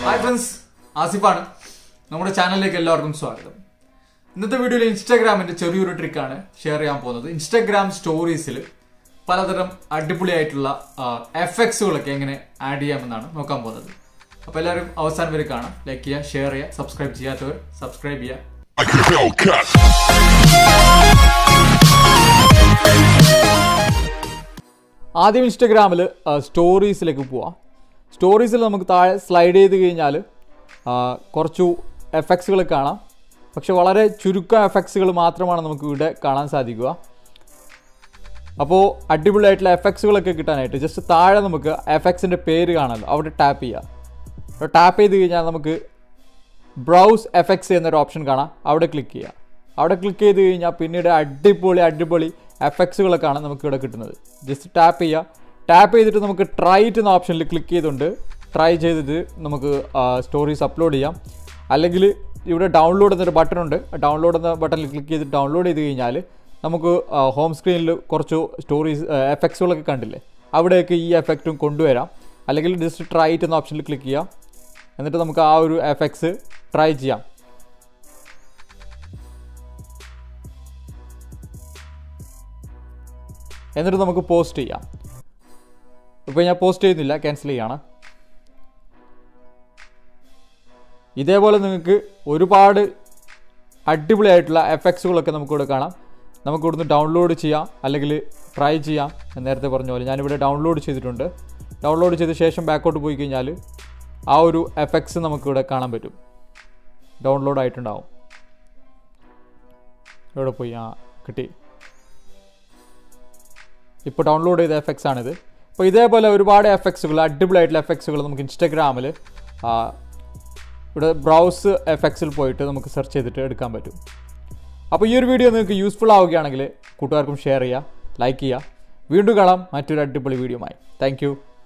Hi friends, ആസിഫാണ്. നമ്മുടെ ചാനലിലേക്ക് എല്ലാവർക്കും സ്വാഗതം. ഇന്നത്തെ വീഡിയോയിൽ ഇൻസ്റ്റാഗ്രാമിന്റെ ചെറിയൊരു ട്രിക്കാണ് ഷെയർ ചെയ്യാൻ പോകുന്നത്. ഇൻസ്റ്റാഗ്രാം സ്റ്റോറീസിൽ പലതരം അടിപൊളിയായിട്ടുള്ള എഫക്ട്സുകളൊക്കെ എങ്ങനെ ആഡ് ചെയ്യാമെന്നാണ് നോക്കാൻ പോകുന്നത്. അപ്പോൾ എല്ലാവരും അവസാനം വരെ കാണാം. ലൈക്ക് ചെയ്യുക, ഷെയർ ചെയ്യുക, സബ്സ്ക്രൈബ് ചെയ്യാത്തവർ സബ്സ്ക്രൈബ് ചെയ്യുക. ആദ്യം ഇൻസ്റ്റാഗ്രാമിൽ സ്റ്റോറീസിലേക്ക് പോവാം. സ്റ്റോറീസിൽ നമുക്ക് താഴെ സ്ലൈഡ് ചെയ്ത് കഴിഞ്ഞാൽ കുറച്ചു എഫക്ട്സുകൾ കാണാം. പക്ഷെ വളരെ ചുരുക്കം എഫക്ട്സുകൾ മാത്രമാണ് നമുക്ക് ഇവിടെ കാണാൻ സാധിക്കുക. അപ്പോൾ അടിപൊളിയായിട്ടുള്ള എഫക്ട്സുകളൊക്കെ കിട്ടാനായിട്ട് ജസ്റ്റ് താഴെ നമുക്ക് എഫക്ട്സിൻ്റെ പേര് കാണാമല്ലോ, അവിടെ ടാപ്പ് ചെയ്യുക. അവിടെ ടാപ്പ് ചെയ്ത് കഴിഞ്ഞാൽ നമുക്ക് ബ്രൗസ് എഫക്ട്സ് എന്നൊരു ഓപ്ഷൻ കാണാം, അവിടെ ക്ലിക്ക് ചെയ്യുക. അവിടെ ക്ലിക്ക് ചെയ്ത് കഴിഞ്ഞാൽ പിന്നീട് അടിപൊളി എഫക്ട്സുകളൊക്കെയാണ് നമുക്കിവിടെ കിട്ടുന്നത്. ജസ്റ്റ് ടാപ്പ് ചെയ്യുക. ടാപ്പ് ചെയ്തിട്ട് നമുക്ക് ട്രൈ എന്ന ഓപ്ഷനിൽ ക്ലിക്ക് ചെയ്തുകൊണ്ട് ട്രൈ ചെയ്തിട്ട് നമുക്ക് സ്റ്റോറീസ് അപ്ലോഡ് ചെയ്യാം. അല്ലെങ്കിൽ ഇവിടെ ഡൗൺലോഡ് എന്നൊരു ബട്ടൺ ഉണ്ട്. ഡൗൺലോഡ് എന്ന ബട്ടണിൽ ക്ലിക്ക് ചെയ്ത് ഡൗൺലോഡ് ചെയ്ത് കഴിഞ്ഞാൽ നമുക്ക് ഹോം സ്ക്രീനിൽ കുറച്ച് സ്റ്റോറീസ് എഫക്ട്സുകളൊക്കെ കണ്ടില്ലേ, അവിടെയൊക്കെ ഈ എഫക്റ്റും കൊണ്ടുവരാം. അല്ലെങ്കിൽ ജസ്റ്റ് ട്രൈ എന്ന ഓപ്ഷനിൽ ക്ലിക്ക് ചെയ്യാം. എന്നിട്ട് നമുക്ക് ആ ഒരു എഫക്ട്സ് ട്രൈ ചെയ്യാം. എന്നിട്ട് നമുക്ക് പോസ്റ്റ് ചെയ്യാം. ഇപ്പോൾ ഞാൻ പോസ്റ്റ് ചെയ്യുന്നില്ല, ക്യാൻസൽ ചെയ്യാണ്. ഇതേപോലെ നിങ്ങൾക്ക് ഒരുപാട് അടിപൊളിയായിട്ടുള്ള എഫക്ട്സുകളൊക്കെ നമുക്കിവിടെ കാണാം. നമുക്കിവിടുന്ന് ഡൗൺലോഡ് ചെയ്യാം, അല്ലെങ്കിൽ ട്രൈ ചെയ്യാം. നേരത്തെ പറഞ്ഞ പോലെ ഞാനിവിടെ ഡൗൺലോഡ് ചെയ്തിട്ടുണ്ട്. ഡൗൺലോഡ് ചെയ്ത ശേഷം ബാക്കോട്ട് പോയി കഴിഞ്ഞാൽ ആ ഒരു എഫക്ട്സ് നമുക്കിവിടെ കാണാൻ പറ്റും. ഡൗൺലോഡ് ആയിട്ടുണ്ടാവും. ഇവിടെ പോയി കിട്ടി. ഇപ്പോൾ ഡൗൺലോഡ് ചെയ്ത എഫക്ട്സ് ആണിത്. അപ്പോൾ ഇതേപോലെ ഒരുപാട് എഫക്ട്സുകൾ, അടിപൊളിയായിട്ടുള്ള എഫക്ട്സുകൾ നമുക്ക് ഇൻസ്റ്റാഗ്രാമിൽ ഇവിടെ ബ്രൗസ് എഫക്ട്സിൽ പോയിട്ട് നമുക്ക് സെർച്ച് ചെയ്തിട്ട് എടുക്കാൻ പറ്റും. അപ്പോൾ ഈ ഒരു വീഡിയോ നിങ്ങൾക്ക് യൂസ്ഫുൾ ആവുകയാണെങ്കിൽ കൂട്ടുകാർക്കും ഷെയർ ചെയ്യുക, ലൈക്ക് ചെയ്യുക. വീണ്ടും കാണാം മറ്റൊരു അടിപൊളി വീഡിയോയുമായി. Thank U.